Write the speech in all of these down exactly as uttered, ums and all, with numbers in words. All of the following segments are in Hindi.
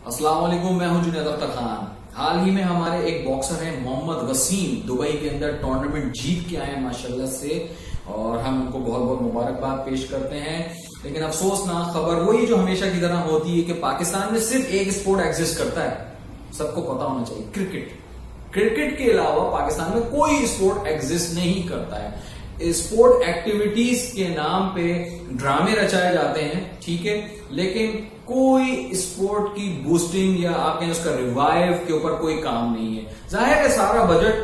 अस्सलाम वालेकुम, मैं हूं जुनैद अख्तर खान। हाल ही में हमारे एक बॉक्सर हैं मोहम्मद वसीम, दुबई के अंदर टूर्नामेंट जीत के आए हैं माशाल्लाह से, और हम उनको बहुत बहुत मुबारकबाद पेश करते हैं। लेकिन अफसोसनाक खबर वही जो हमेशा की तरह होती है कि पाकिस्तान में सिर्फ एक स्पोर्ट एग्जिस्ट करता है, सबको पता होना चाहिए, क्रिकेट। क्रिकेट के अलावा पाकिस्तान में कोई स्पोर्ट एग्जिस्ट नहीं करता है। स्पोर्ट एक्टिविटीज के नाम पे ड्रामे रचाए जाते हैं, ठीक है, लेकिन कोई स्पोर्ट की बूस्टिंग या आप कहें उसका रिवाइव के ऊपर कोई काम नहीं है। जाहिर है सारा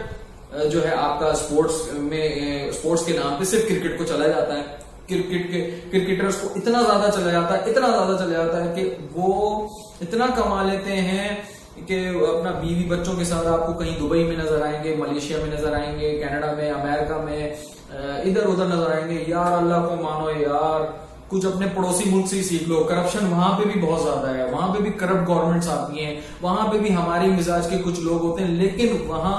बजट जो है आपका स्पोर्ट्स में स्पोर्ट्स के नाम पे सिर्फ क्रिकेट को चला जाता है। क्रिकेट के क्रिकेटर्स को इतना ज्यादा चला जाता है इतना ज्यादा चला जाता है कि वो इतना कमा लेते हैं कि अपना बीवी बच्चों के साथ आपको कहीं दुबई में नजर आएंगे, मलेशिया में नजर आएंगे, कनाडा में, अमेरिका में, इधर उधर नजर आएंगे। यार अल्लाह को मानो यार, कुछ अपने पड़ोसी मुल्क से ही सीख लो। करप्शन वहां पे भी बहुत ज्यादा है, वहां पे भी करप्ट गवर्नमेंट्स आती हैं, वहां पे भी हमारी मिजाज के कुछ लोग होते हैं, लेकिन वहां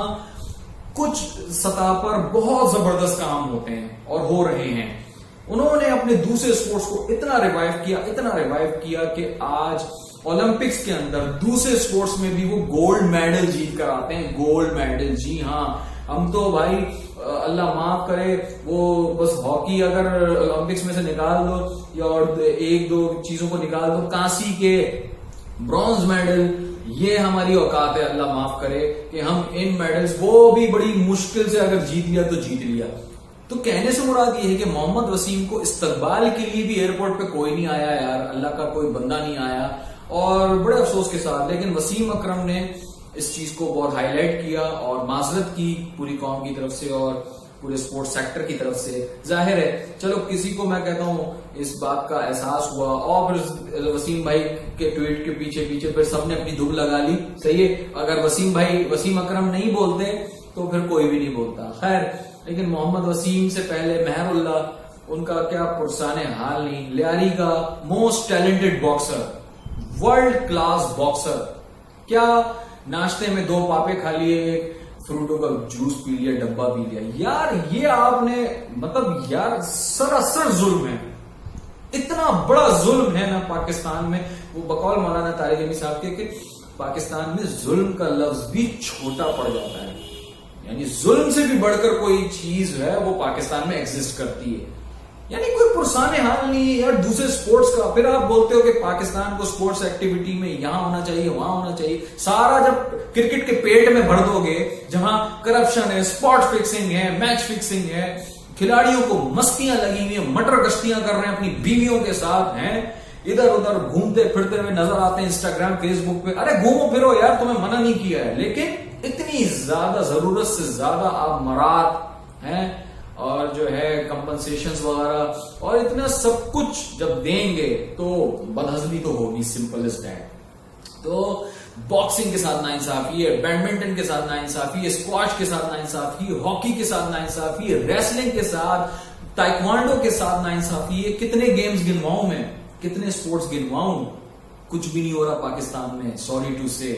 कुछ सतह पर बहुत जबरदस्त काम होते हैं और हो रहे हैं। उन्होंने अपने दूसरे स्पोर्ट्स को इतना रिवाइव किया इतना रिवाइव किया कि आज ओलंपिक्स के अंदर दूसरे स्पोर्ट्स में भी वो गोल्ड मेडल जीत कर आते हैं। गोल्ड मेडल, जी हाँ, हम तो भाई अल्लाह माफ करे वो बस हॉकी अगर ओलंपिक्स में से निकाल दो या और एक दो चीजों को निकाल दो, कांसी के ब्रॉन्ज मेडल, ये हमारी औकात है। अल्लाह माफ करे कि हम इन मेडल्स वो भी बड़ी मुश्किल से अगर जीत लिया तो जीत लिया। तो कहने से मुराद ये है कि मोहम्मद वसीम को इस्तकबाल के लिए भी एयरपोर्ट पे कोई नहीं आया यार, अल्लाह का कोई बंदा नहीं आया, और बड़े अफसोस के साथ। लेकिन वसीम अकरम ने इस चीज को बहुत हाईलाइट किया और माजरत की पूरी कौम की तरफ से और पूरे स्पोर्ट्स सेक्टर की तरफ से। जाहिर है चलो किसी को मैं कहता हूं इस बात का एहसास हुआ, और फिर वसीम भाई के ट्वीट के पीछे पीछे फिर सबने अपनी दुब लगा ली। सही है, अगर वसीम भाई वसीम अकरम नहीं बोलते तो फिर कोई भी नहीं बोलता। खैर, लेकिन मोहम्मद वसीम से पहले मेहरुल्लाह, उनका क्या पुरसाने हाल नहीं, लियारी का most talented boxer, world class boxer, क्या नाश्ते में दो पापे खा लिए, फ्रूटों का जूस पी लिया, डब्बा पी लिया। यार ये आपने मतलब यार सरासर जुल्म है, इतना बड़ा जुल्म है ना पाकिस्तान में। वो बकौल मौलाना तारिक अमी साहब के कि पाकिस्तान में जुल्म का लफ्ज भी छोटा पड़ जाता है, यानी जुल्म से भी बढ़कर कोई चीज है वो पाकिस्तान में एग्जिस्ट करती है। यानी कोई पुरसाने हाल नहीं है यार दूसरे स्पोर्ट्स का। फिर आप बोलते हो कि पाकिस्तान को स्पोर्ट्स एक्टिविटी में यहां होना चाहिए वहां होना चाहिए। सारा जब क्रिकेट के पेट में भर दोगे, जहां करप्शन है, स्पॉट फिक्सिंग है, मैच फिक्सिंग है, खिलाड़ियों को मस्तियां लगी हुई है, मटर गश्तियां कर रहे हैं अपनी बीवियों के साथ, हैं इधर उधर घूमते फिरते हुए नजर आते हैं इंस्टाग्राम फेसबुक पे। अरे घूमो फिरो यार, तुम्हें मना नहीं किया है, लेकिन इतनी ज्यादा जरूरत से ज्यादा आप मरात हैं और जो है कंपनसेशंस वगैरह और इतना सब कुछ जब देंगे तो बदहजमी तो होगी, सिंपल इज दैट। तो बॉक्सिंग के साथ नाइंसाफी है, बैडमिंटन के साथ नाइंसाफी है, स्क्वॉश के साथ नाइंसाफी है, हॉकी के साथ नाइंसाफी है, रेसलिंग के साथ, ताइक्वांडो के साथ नाइंसाफी है। कितने गेम्स गिनवाऊं मैं, कितने स्पोर्ट्स गिनवाऊं, कुछ भी नहीं हो रहा पाकिस्तान में, सॉरी टू से।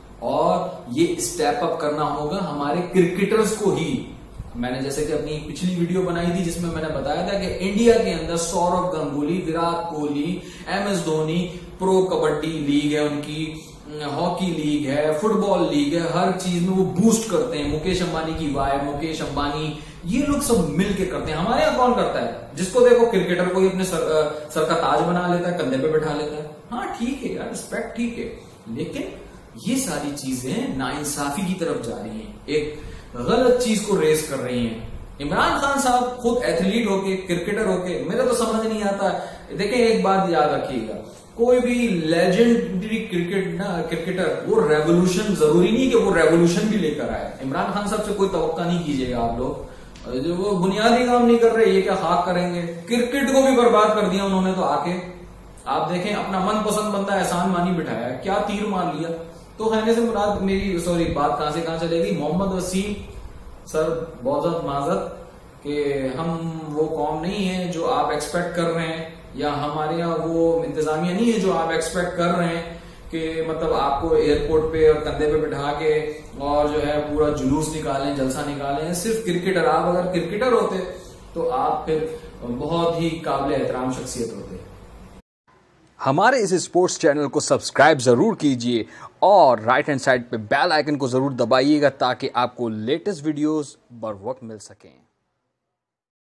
और ये स्टेप अप करना होगा हमारे क्रिकेटर्स को ही। मैंने जैसे कि अपनी पिछली वीडियो बनाई थी जिसमें मैंने बताया था कि इंडिया के अंदर Sourav Ganguly, Virat Kohli, M S Dhoni, pro kabaddi league है उनकी, हॉकी लीग है, फुटबॉल लीग है, हर चीज में वो बूस्ट करते हैं। मुकेश अंबानी की वाइफ, मुकेश अंबानी, ये लोग सब मिलके करते हैं। हमारे यहाँ कौन करता है? जिसको देखो क्रिकेटर को ही अपने सर, सर का ताज बना लेता है, कंधे पे बैठा लेता है। हाँ ठीक है यार, रिस्पेक्ट ठीक है, लेकिन ये सारी चीजें नाइंसाफी की तरफ जा रही हैं, एक गलत चीज को रेस कर रही हैं। इमरान खान साहब खुद एथलीट होके, क्रिकेटर होके, मेरे तो समझ नहीं आता। देखें एक बात याद रखिएगा, कोई भी लेजेंडरी क्रिकेट ना क्रिकेटर वो रेवोल्यूशन, जरूरी नहीं कि वो रेवोल्यूशन भी लेकर आए। इमरान खान साहब से कोई तवक्का नहीं कीजिएगा आप लोग, जो वो बुनियादी काम नहीं कर रहे, ये क्या खाक करेंगे। क्रिकेट को भी बर्बाद कर दिया उन्होंने तो आके। आप देखें अपना मनपसंद बंदा एहसान मानी बिठाया, क्या तीर मार लिया। तो कहने से मुराद मेरी सॉरी बात कहां से कहां चलेगी, मोहम्मद वसीम सर बहुत ज्यादा माजरत कि हम वो कौम नहीं है जो आप एक्सपेक्ट कर रहे हैं, या हमारे यहाँ वो इंतजामिया नहीं है जो आप एक्सपेक्ट कर रहे हैं कि मतलब आपको एयरपोर्ट पे और कंधे पे बिठा के और जो है पूरा जुलूस निकालें, जलसा निकालें। सिर्फ क्रिकेटर, आप अगर क्रिकेटर होते तो आप फिर बहुत ही काबिल एहतराम शख्सियत होते। हमारे इस स्पोर्ट्स चैनल को सब्सक्राइब ज़रूर कीजिए और राइट हैंड साइड पे बेल आइकन को ज़रूर दबाइएगा ताकि आपको लेटेस्ट वीडियोस बर वक्त मिल सकें।